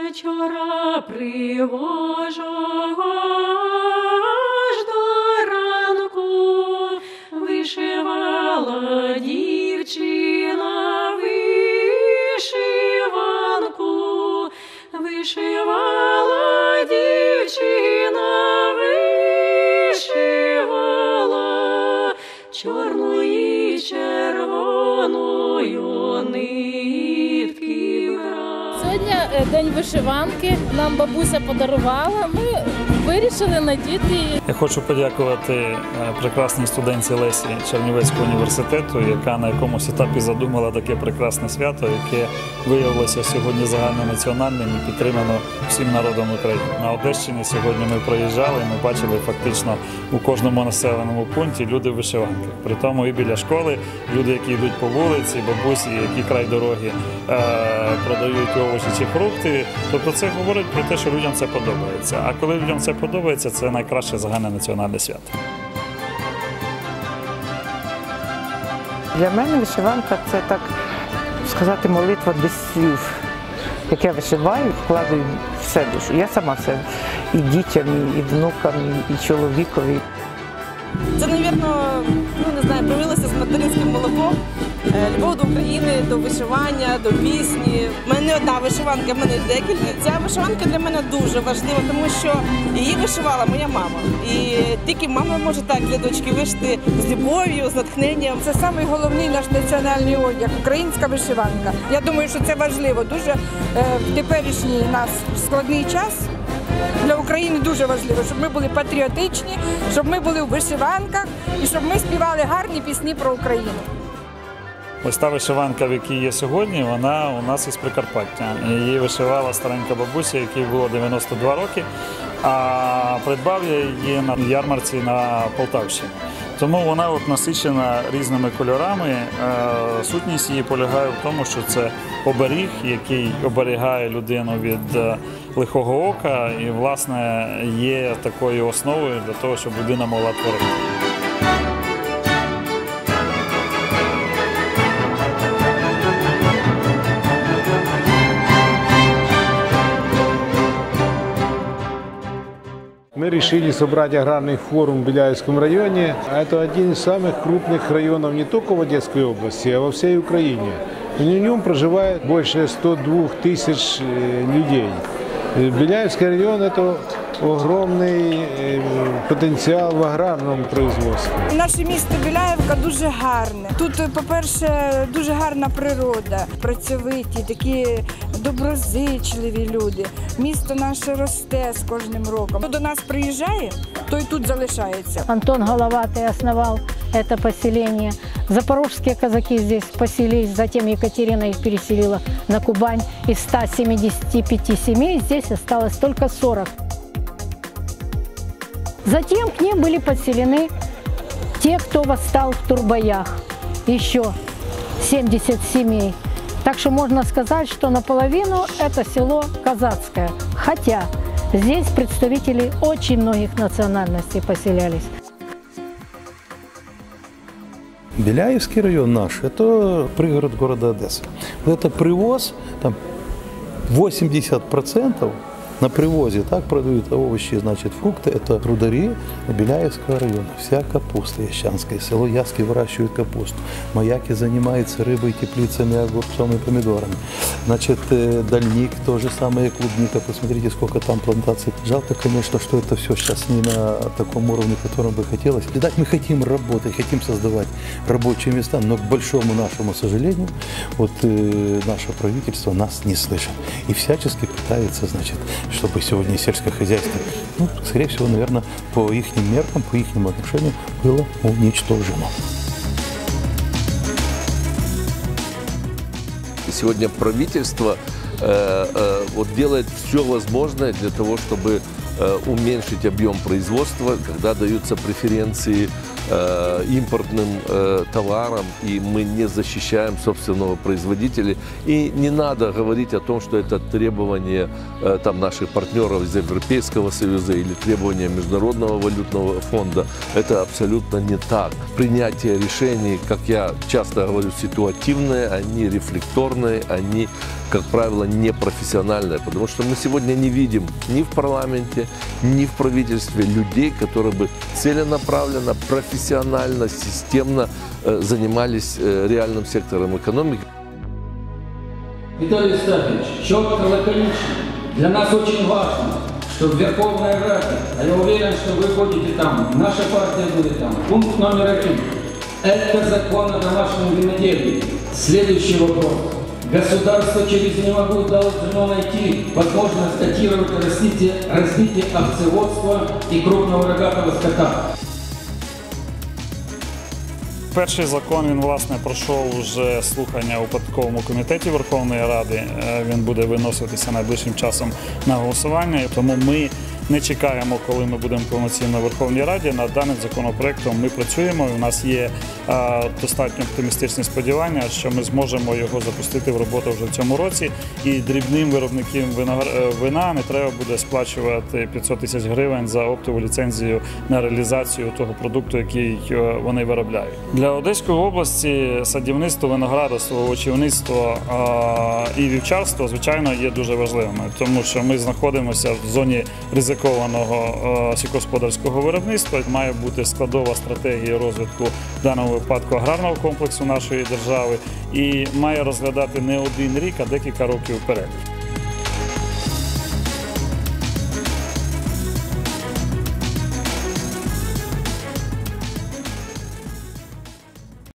вечора привожу аж до ранку, вишивала дівчина вишиванку, вишивала дівчина вишивала чорною червоною нитки брала. Сьогодні день вишиванки, нам бабуся подарувала, ми вирішили надіти її. Я хочу подякувати прекрасній студентці Лесі Чернівецького університету, яка на якомусь етапі задумала таке прекрасне свято, яке виявилося сьогодні загальнонаціональним і підтримано всім народом України. На Одещині сьогодні ми проїжджали, ми бачили фактично у кожному населеному пункті люди в вишиванках. При тому і біля школи люди, які йдуть по вулиці, бабусі, які край дороги продають овочі чи фрукти. Тобто це говорить про те, що людям це подобається. А коли людям це подобається, це найкраще загальнонаціональне свято. Для мене вишиванка – це, так сказати, молитва без слів. Як я вишиваю, вкладаю все душу. Я сама все. І дітям, і внукам, і чоловікові. Це, мабуть, не знаю, привилося з материнським молоком. Любов до України, до вишивання, до пісні. У мене не одна вишиванка, в мене декілька. Ця вишиванка для мене дуже важлива, тому що її вишивала моя мама. І тільки мама може так для дочки вишити з любов'ю, з натхненням. Це найголовніший наш національний одяг – українська вишиванка. Я думаю, що це важливо. Дуже в теперішній нас складний час. Для України дуже важливо, щоб ми були патріотичні, щоб ми були в вишиванках і щоб ми співали гарні пісні про Україну. Ось та вишиванка, в якій є сьогодні, вона у нас із Прикарпаття. Її вишивала старенька бабуся, якій було 92 роки, а придбав я її на ярмарці на Полтавщині. Тому вона насичена різними кольорами. Сутність її полягає в тому, що це оберіг, який оберігає людину від лихого ока і, власне, є такою основою для того, щоб людина могла творити. Мы решили собрать аграрный форум в Беляевском районе. Это один из самых крупных районов не только в Одесской области, а во всей Украине. И в нем проживает больше 102 тысяч людей. Беляевский район – это огромний потенціал в аграрному производстві. Наше місто Біляївка дуже гарне. Тут, по-перше, дуже гарна природа, працьовиті, такі доброзичливі люди. Місто наше росте з кожним роком. Хто до нас приїжджає, той тут залишається. Антон Головатый основал это поселение. Запорожские казаки здесь поселились, затем Екатерина их переселила на Кубань. Из 175 семей здесь осталось только 40. Затем к ним были подселены те, кто восстал в Турбоях, еще 70 семей. Так что можно сказать, что наполовину это село казацкое. Хотя здесь представители очень многих национальностей поселялись. Беляевский район наш – это пригород города Одессы. Вот это привоз, там 80% на привозе так продают овощи, значит, фрукты. Это трудари Беляевского района. Вся капуста ящанская. Село Яски выращивает капусту. Маяки занимаются рыбой, теплицами, огурцом и помидорами. Значит, дальник, то же самое, клубника. Посмотрите, сколько там плантаций. Жалко, конечно, что это все сейчас не на таком уровне, которым бы хотелось. Итак, мы хотим работать, хотим создавать рабочие места, но, к большому нашему сожалению, вот наше правительство нас не слышит. И всячески пытается, значит, чтобы сегодня сельское хозяйство, ну, скорее всего, наверное, по их меркам, по их отношению было уничтожено. Сегодня правительство делает все возможное для того, чтобы уменьшить объем производства, когда даются преференции импортным товарам, и мы не защищаем собственного производителя. И не надо говорить о том, что это требование наших партнеров из Европейского Союза или требования Международного валютного фонда. Это абсолютно не так. Принятие решений, как я часто говорю, ситуативные, они рефлекторные, они как правило, непрофессиональная, потому что мы сегодня не видим ни в парламенте, ни в правительстве людей, которые бы целенаправленно, профессионально, системно занимались реальным сектором экономики. Виталий Евстафьевич, четко, лаконично. Для нас очень важно, что в Верховной Раде, а я уверен, что вы ходите там, наша партия будет там. Пункт номер 1. Это закон о домашнем виноделии. Следующий вопрос. Государство через «не могу» должно найти возможность датировать развитие овцеводства и крупного рогатого скота. Перший закон, він, власне, пройшов вже слухання у податковому комітеті Верховної Ради. Він буде виноситися найближчим часом на голосування. Тому ми не чекаємо, коли ми будемо повноцінно в Верховній Раді. Над даним законопроектом ми працюємо. У нас є достатньо оптимістичні сподівання, що ми зможемо його запустити в роботу вже в цьому році. І дрібним виробникам вина не треба буде сплачувати 500 тисяч гривень за оптову ліцензію на реалізацію того продукту, який вони виробляють. Для Одеської області садівництво, виноградарство, овочівництво і вівчарство, звичайно, є дуже важливими, тому що ми знаходимося в зоні ризикованого сільськогосподарського виробництва. Має бути складова стратегія розвитку, в даному випадку, аграрного комплексу нашої держави, і має розглядати не один рік, а декілька років вперед.